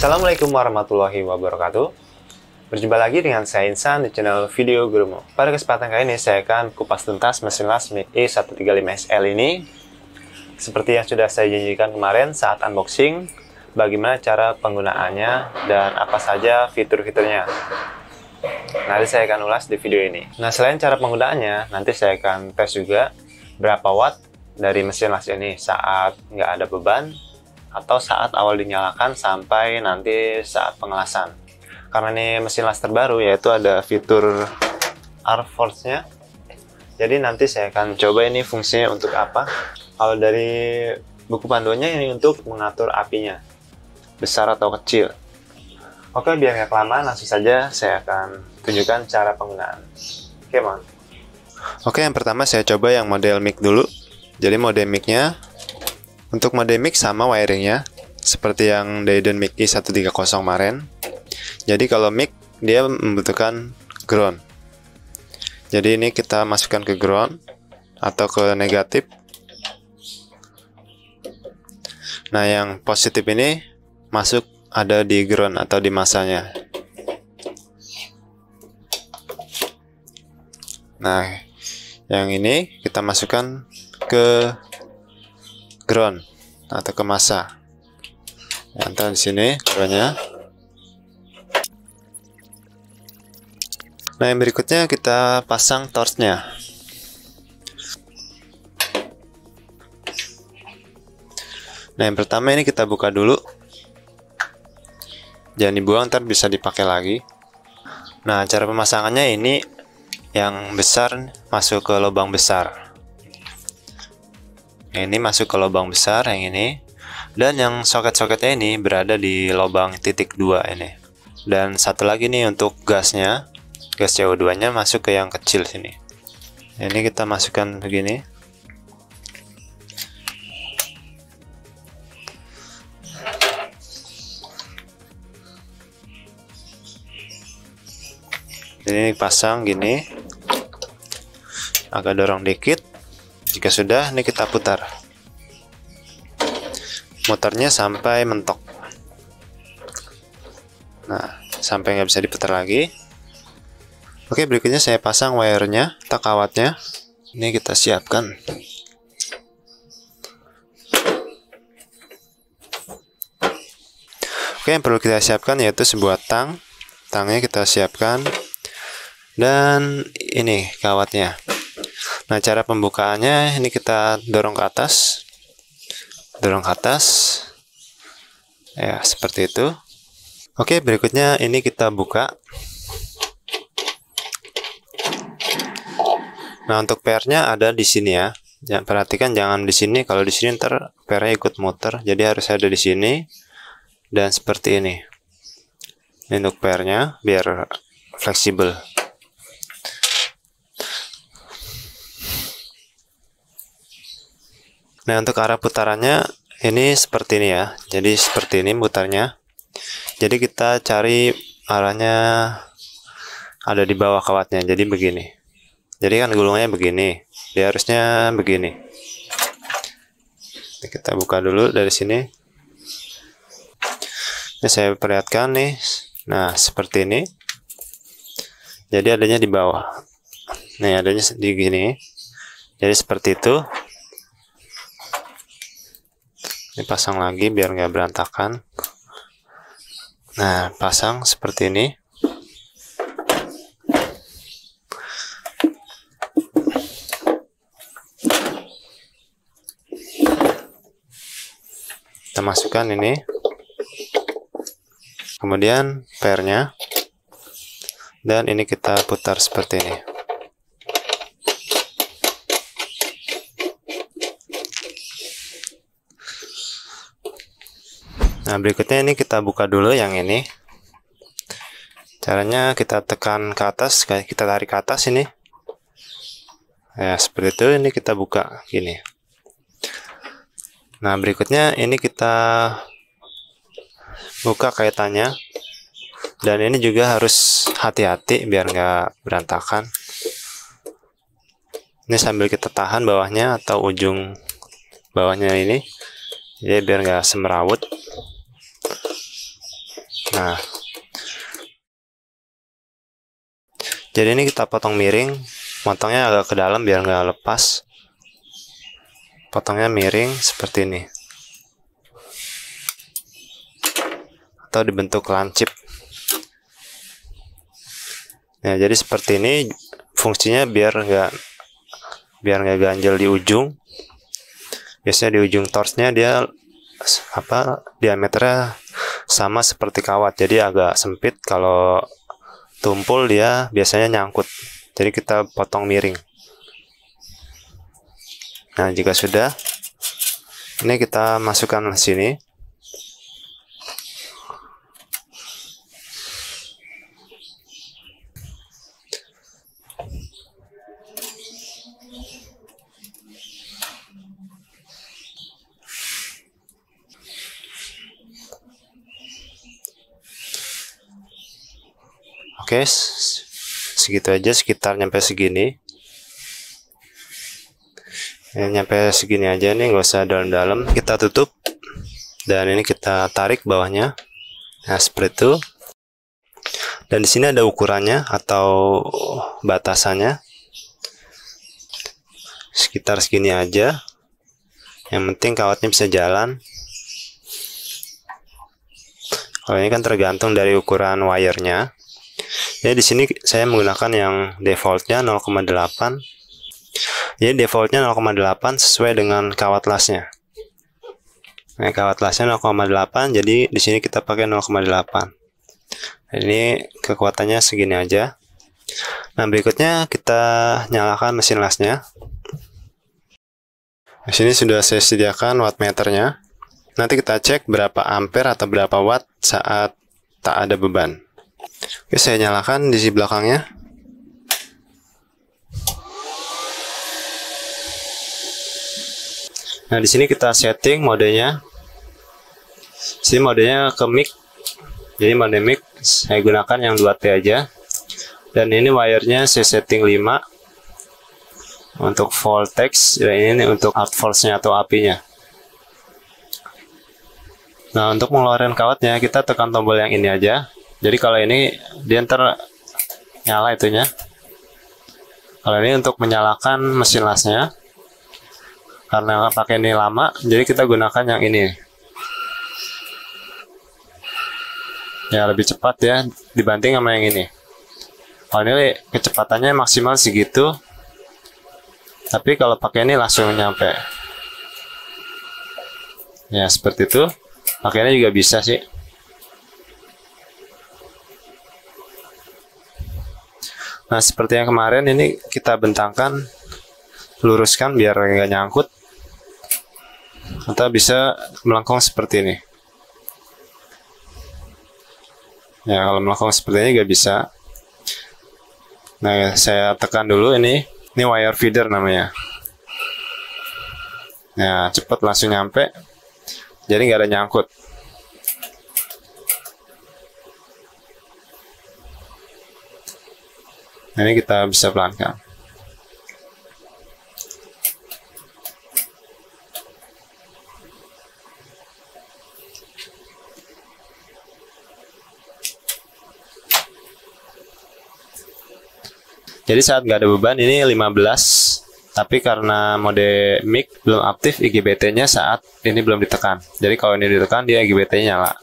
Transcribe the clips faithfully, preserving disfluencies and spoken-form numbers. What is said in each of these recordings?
Assalamualaikum warahmatullahi wabarakatuh. Berjumpa lagi dengan saya Insan di channel Video Gurumu. Pada kesempatan kali ini saya akan kupas tuntas mesin las Mic E seratus tiga puluh lima S L ini. Seperti yang sudah saya janjikan kemarin saat unboxing, bagaimana cara penggunaannya dan apa saja fitur-fiturnya. Nanti saya akan ulas di video ini. Nah, selain cara penggunaannya, nanti saya akan tes juga berapa watt dari mesin las ini saat nggak ada beban atau saat awal dinyalakan sampai nanti saat pengelasan. Karena ini mesin las terbaru, yaitu ada fitur R-Force-nya. Jadi nanti saya akan coba ini fungsinya untuk apa. Kalau dari buku panduannya ini untuk mengatur apinya, besar atau kecil. Oke, biar nggak kelamaan, langsung saja saya akan tunjukkan cara penggunaan. Oke, mohon. Oke, yang pertama saya coba yang model mic dulu. Jadi mode mic-nya, untuk mode mic sama wiringnya seperti yang Dayden Mic E seratus tiga puluh kemarin. Jadi kalau mic dia membutuhkan ground. Jadi ini kita masukkan ke ground atau ke negatif. Nah, yang positif ini masuk ada di ground atau di masanya. Nah, yang ini kita masukkan ke ground atau ke masa. Antar di sini groundnya. Nah, yang berikutnya kita pasang torchnya. Nah, yang pertama ini kita buka dulu. Jangan dibuang, ntar bisa dipakai lagi. Nah, cara pemasangannya ini yang besar masuk ke lubang besar. Ini masuk ke lubang besar yang ini. Dan yang soket-soketnya ini berada di lubang titik dua ini. Dan satu lagi nih untuk gasnya. Gas C O dua nya masuk ke yang kecil sini. Ini kita masukkan begini. Ini pasang gini. Agak dorong dikit. Jika sudah, ini kita putar. Muternya sampai mentok. Nah, sampai nggak bisa diputar lagi. Oke, berikutnya saya pasang wire-nya atau kawatnya. Ini kita siapkan. Oke, yang perlu kita siapkan yaitu sebuah tang. Tangnya kita siapkan. Dan ini kawatnya. Nah, cara pembukaannya ini kita dorong ke atas. Dorong ke atas. Ya, seperti itu. Oke, berikutnya ini kita buka. Nah, untuk P R-nya ada di sini ya. Jangan perhatikan jangan di sini. Kalau di sini ntar P R-nya ikut muter. Jadi harus ada di sini. Dan seperti ini. Ini untuk P R-nya biar fleksibel. Nah, untuk arah putarannya ini seperti ini ya. Jadi seperti ini putarnya. Jadi kita cari arahnya ada di bawah kawatnya. Jadi begini. Jadi kan gulungnya begini. Dia harusnya begini. Kita buka dulu dari sini. Ini saya perlihatkan nih. Nah, seperti ini. Jadi adanya di bawah. Nih, adanya di gini. Jadi seperti itu. Ini pasang lagi biar nggak berantakan. Nah, pasang seperti ini. Kita masukkan ini. Kemudian P R-nya. Dan ini kita putar seperti ini. Nah, berikutnya ini kita buka dulu yang ini. Caranya kita tekan ke atas, kita tarik ke atas ini. Ya, seperti itu. Ini kita buka gini. Nah, berikutnya ini kita buka kaitannya. Dan ini juga harus hati-hati biar nggak berantakan. Ini sambil kita tahan bawahnya atau ujung bawahnya ini. Jadi biar nggak semerawut. Nah, jadi ini kita potong miring, potongnya agak ke dalam biar nggak lepas. Potongnya miring seperti ini, atau dibentuk lancip. Nah, jadi seperti ini fungsinya biar nggak biar nggak ganjel di ujung. Biasanya di ujung torchnya dia apa diameternya sama seperti kawat, jadi agak sempit. Kalau tumpul dia biasanya nyangkut, jadi kita potong miring. Nah, jika sudah, ini kita masukkan ke sini. Oke, segitu aja, sekitar nyampe segini. Ya, nyampe segini aja nih, nggak usah dalam-dalam. Kita tutup, dan ini kita tarik bawahnya. Nah, seperti itu. Dan di sini ada ukurannya atau batasannya. Sekitar segini aja. Yang penting kawatnya bisa jalan. Kalau ini kan tergantung dari ukuran wire-nya. Jadi di sini saya menggunakan yang defaultnya nol koma delapan. Jadi defaultnya nol koma delapan sesuai dengan kawat lasnya. Nah, kawat lasnya nol koma delapan, jadi di sini kita pakai nol koma delapan. Ini kekuatannya segini aja. Nah, berikutnya kita nyalakan mesin lasnya. Di sini sudah saya sediakan wattmeternya. Nanti kita cek berapa ampere atau berapa watt saat tak ada beban. Oke, saya nyalakan di sisi belakangnya. Nah, di sini kita setting modenya. Sini modenya ke mic. Jadi mode mic saya gunakan yang dua T aja. Dan ini wirenya saya setting lima untuk voltage, dan ini untuk outvolts-nya atau apinya. Nah, untuk mengeluarkan kawatnya kita tekan tombol yang ini aja. Jadi kalau ini dia ntar nyala itunya. Kalau ini untuk menyalakan mesin lasnya. Karena pakai ini lama, jadi kita gunakan yang ini. Ya, lebih cepat ya dibanding sama yang ini. Kalau ini kecepatannya maksimal segitu. Tapi kalau pakai ini langsung nyampe. Ya, seperti itu. Pakainya juga bisa sih. Nah, seperti yang kemarin ini kita bentangkan, luruskan biar nggak nyangkut, atau bisa melengkung seperti ini. Ya, kalau melengkung seperti ini nggak bisa. Nah, saya tekan dulu ini, ini wire feeder namanya. Nah, cepat langsung nyampe, jadi nggak ada nyangkut. Nah, ini kita bisa pelankan. Jadi saat nggak ada beban ini lima belas, tapi karena mode mic belum aktif, I G B T-nya saat ini belum ditekan. Jadi kalau ini ditekan dia I G B T-nya nyala.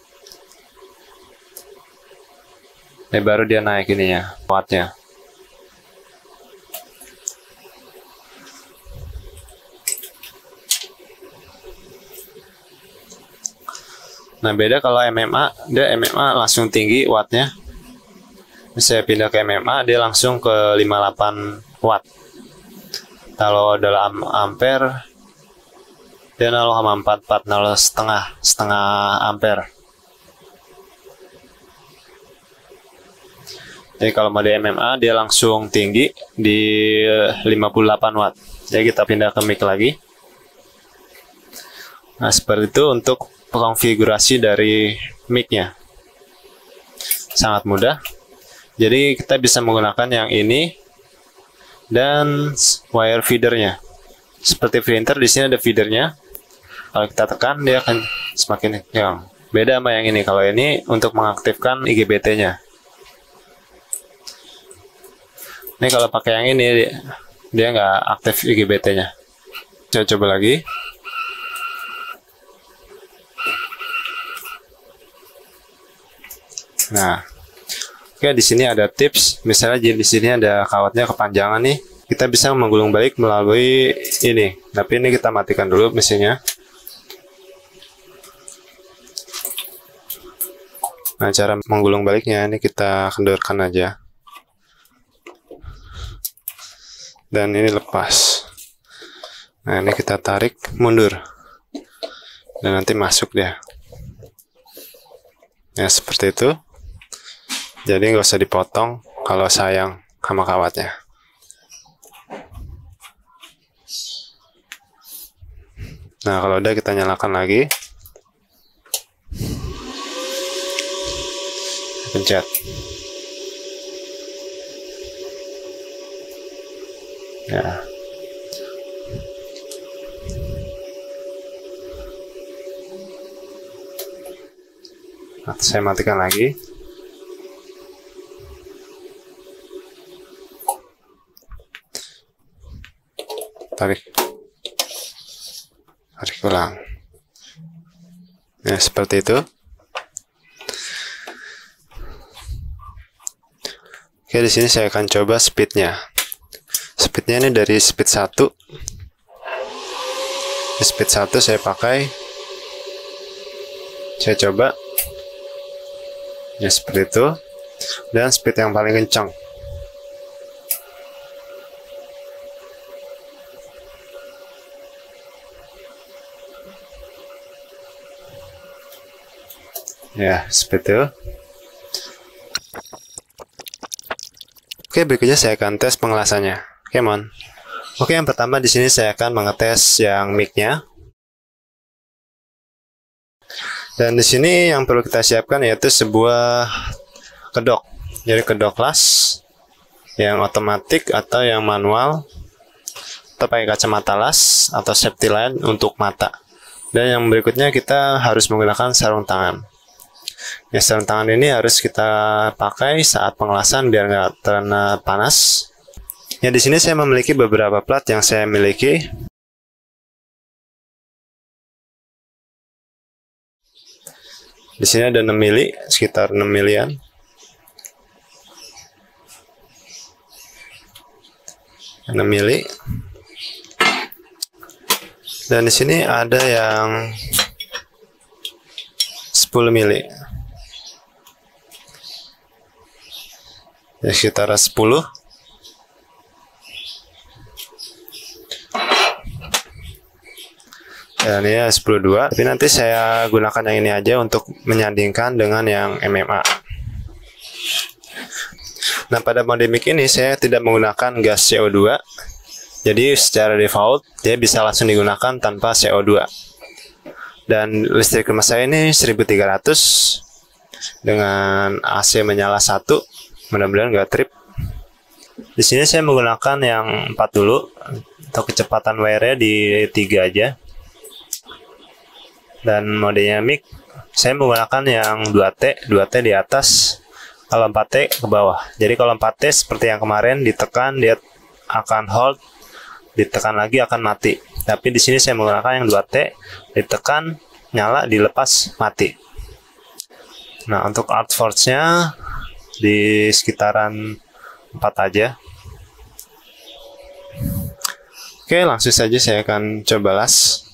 Ini baru dia naik ininya, wattnya. Nah, beda kalau M M A, dia M M A langsung tinggi wattnya. Ini saya pindah ke M M A, dia langsung ke lima puluh delapan watt. Kalau dalam ampere, dia nol koma empat empat nol setengah setengah ampere. Jadi kalau mode M M A dia langsung tinggi di lima puluh delapan watt. Jadi kita pindah ke mic lagi. Nah, seperti itu untuk konfigurasi dari mic-nya. Sangat mudah. Jadi kita bisa menggunakan yang ini dan wire feedernya. Seperti printer, di sini ada feedernya. Kalau kita tekan dia akan semakin kencang. Beda sama yang ini. Kalau ini untuk mengaktifkan I G B T-nya. Ini kalau pakai yang ini dia nggak aktif I G B T-nya. Saya coba lagi. Nah, oke, di sini ada tips. Misalnya di sini ada kawatnya kepanjangan nih, kita bisa menggulung balik melalui ini. Tapi ini kita matikan dulu mesinnya. Nah, cara menggulung baliknya ini kita kendorkan aja. Dan ini lepas. Nah, ini kita tarik mundur. Dan nanti masuk dia. Ya, seperti itu. Jadi nggak usah dipotong kalau sayang sama kawatnya. Nah, kalau udah kita nyalakan lagi. Pencet. Ya. Nah, saya matikan lagi. Tarik. Tarik ulang. Ya, seperti itu. Oke, di sini saya akan coba speednya. Speednya ini dari speed satu. Di speed satu saya pakai. Saya coba. Ya, seperti itu. Dan speed yang paling kencang. Ya, seperti itu. Oke, berikutnya saya akan tes pengelasannya. Oke, mon. Oke, yang pertama di sini saya akan mengetes yang mic-nya. Dan di sini yang perlu kita siapkan yaitu sebuah kedok. Jadi kedok las yang otomatis atau yang manual. Atau pakai kacamata las atau safety line untuk mata. Dan yang berikutnya kita harus menggunakan sarung tangan. Ya, sarung tangan ini harus kita pakai saat pengelasan biar nggak terkena panas. Ya, di sini saya memiliki beberapa plat yang saya miliki. Di sini ada enam mili, sekitar enam milian. enam mili. Dan di sini ada yang sepuluh mili. Ya, sekitar sepuluh. Dan ini ya sepuluh dua. Tapi nanti saya gunakan yang ini aja untuk menyandingkan dengan yang M M A. Nah, pada mode mic ini saya tidak menggunakan gas C O dua. Jadi secara default dia bisa langsung digunakan tanpa C O dua. Dan listrik rumah saya ini seribu tiga ratus dengan A C menyala satu. Mudah-mudahan nggak trip. Di sini saya menggunakan yang empat dulu. Untuk kecepatan wire-nya di tiga aja. Dan modenya mic saya menggunakan yang dua T, dua T di atas, kalau empat T ke bawah. Jadi kalau empat T seperti yang kemarin ditekan dia akan hold, ditekan lagi akan mati. Tapi di sini saya menggunakan yang dua T, ditekan nyala, dilepas mati. Nah, untuk out force-nya di sekitaran empat aja. Oke, langsung saja saya akan coba las.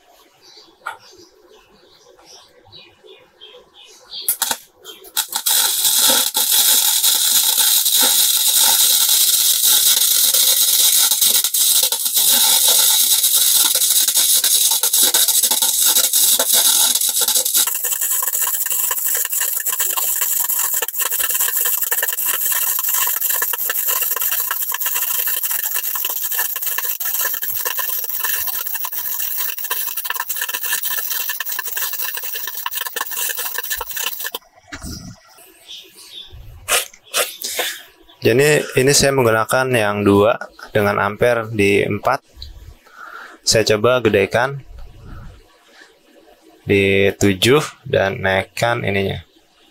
Jadi ini saya menggunakan yang dua dengan ampere di empat. Saya coba gedekan. di tujuh dan naikkan ininya.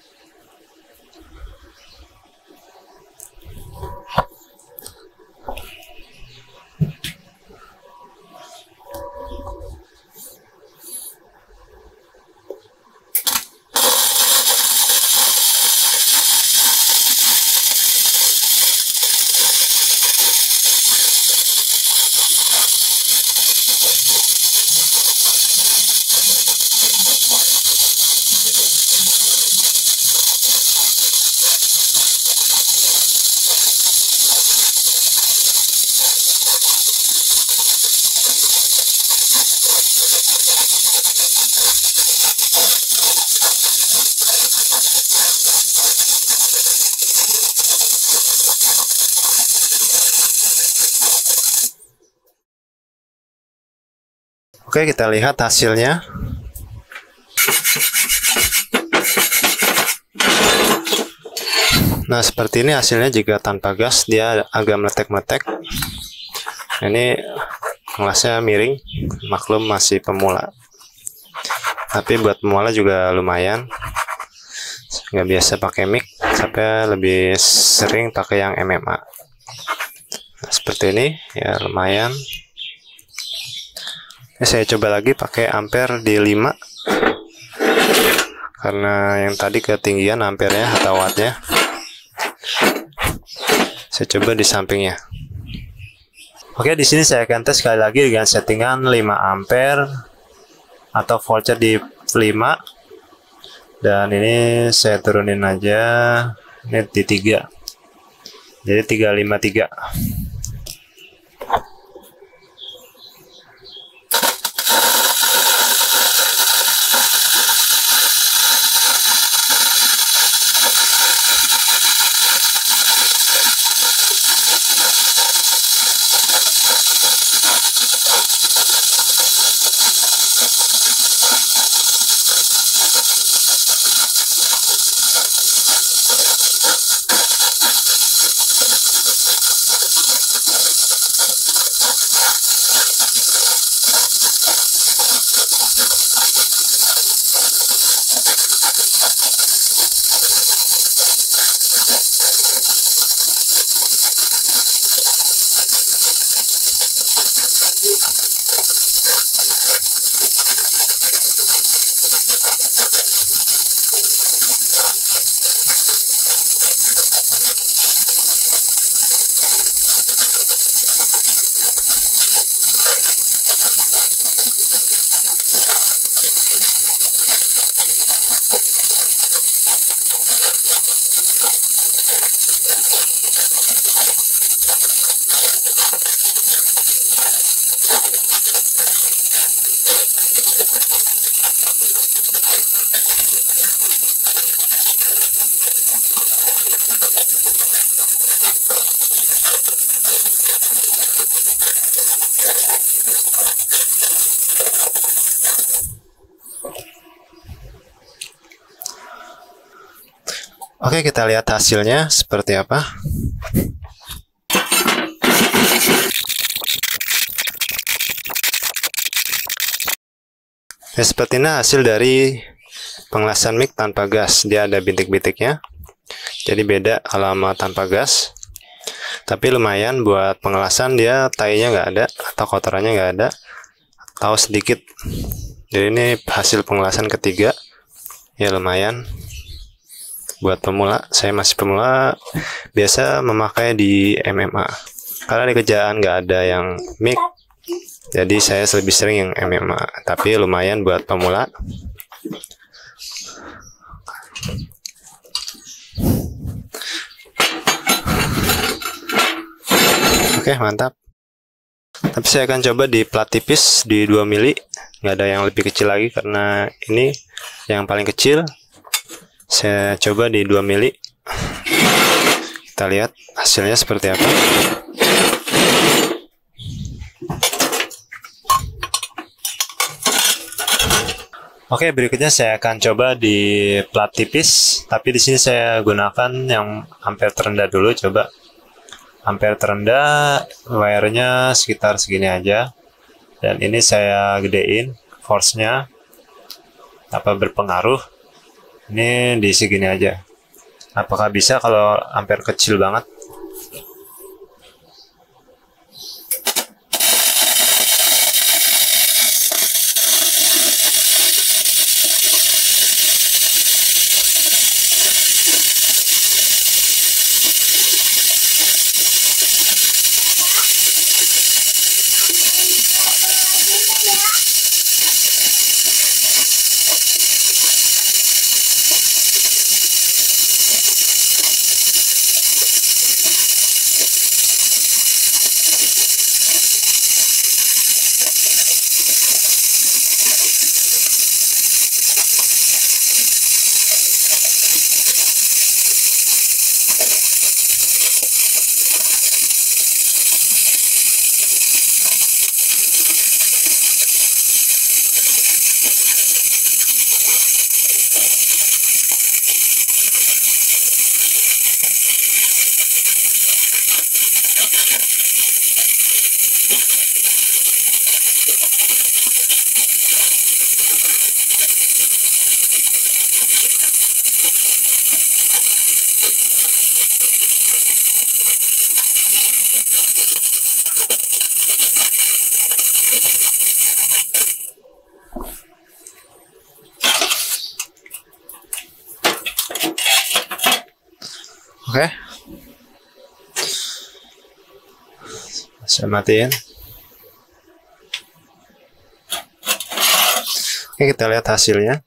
Oke, kita lihat hasilnya. Nah, seperti ini hasilnya jika tanpa gas, dia agak meletek-meletek. Ini kelasnya miring, maklum masih pemula. Tapi buat pemula juga lumayan. Nggak biasa pakai mic, tapi lebih sering pakai yang M M A. Nah, seperti ini, ya lumayan. Ini saya coba lagi pakai ampere di lima, karena yang tadi ketinggian ampernya atau wattnya. Saya coba di sampingnya. Oke, di sini saya akan tes sekali lagi dengan settingan lima ampere atau voltnya di lima, dan ini saya turunin aja, ini di tiga, jadi tiga lima tiga. Oke, kita lihat hasilnya seperti apa. Ya, seperti ini hasil dari pengelasan mic tanpa gas. Dia ada bintik-bintiknya, jadi beda kalau sama tanpa gas. Tapi lumayan buat pengelasan, dia tainya nggak ada atau kotorannya nggak ada, atau sedikit. Jadi ini hasil pengelasan ketiga, ya lumayan. Buat pemula, saya masih pemula, biasa memakai di M M A. Karena di kerjaan nggak ada yang mic, jadi saya lebih sering yang M M A. Tapi lumayan buat pemula. Oke, mantap. Tapi saya akan coba di plat tipis di dua mili. Nggak ada yang lebih kecil lagi karena ini yang paling kecil. Saya coba di dua mili. Kita lihat hasilnya seperti apa. Oke, berikutnya saya akan coba di plat tipis, tapi di sini saya gunakan yang ampere terendah dulu. Coba ampere terendah, wire-nya sekitar segini aja. Dan ini saya gedein force-nya. apa berpengaruh. Ini diisi gini aja. Apakah bisa kalau ampere kecil banget? Oke, saya matiin. Oke, kita lihat hasilnya.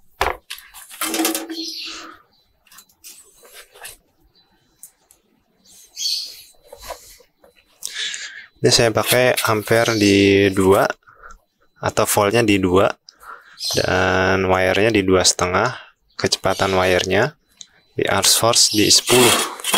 Ini saya pakai ampere di dua atau voltnya di dua dan wirenya di dua setengah, kecepatan wirenya di arc force di sepuluh.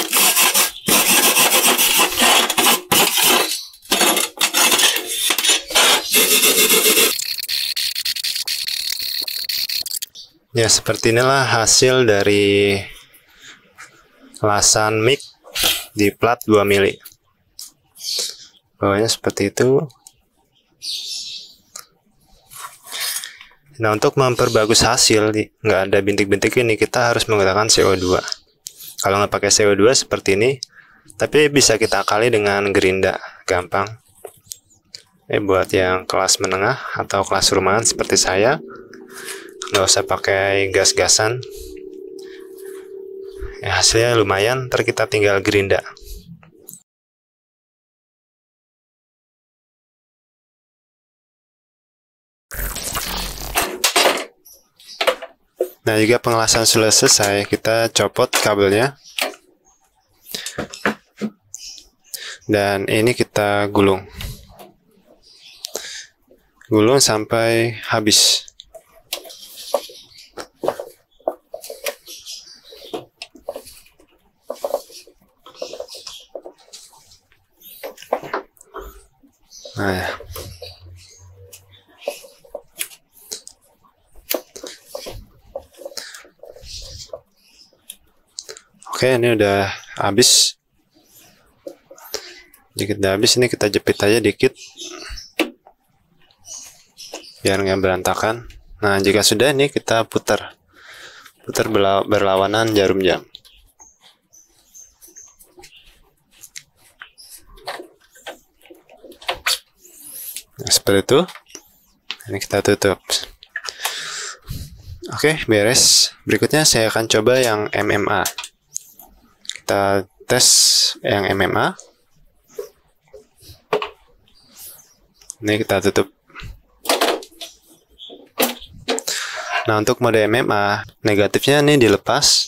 Ya, seperti inilah hasil dari lasan mic di plat dua mili. Bawahnya seperti itu. Nah, untuk memperbagus hasil, nggak ada bintik-bintik ini, kita harus menggunakan C O dua. Kalau nggak pakai C O dua seperti ini, tapi bisa kita akali dengan gerinda, gampang. Ini buat yang kelas menengah atau kelas rumahan seperti saya, nggak usah pakai gas-gasan. Ya, hasilnya lumayan, ntar kita tinggal gerinda. Nah, jika pengelasan sudah selesai, kita copot kabelnya. Dan ini kita gulung. Gulung sampai habis. Nah, ya. Oke, ini udah habis. Dikit udah habis, ini kita jepit aja dikit biar nggak berantakan. Nah, jika sudah, ini kita putar putar berlawanan jarum jam. Nah, seperti itu. Ini kita tutup. Oke, beres. Berikutnya saya akan coba yang M M A. Kita tes yang M M A. Ini kita tutup. Nah, untuk mode M M A, negatifnya ini dilepas.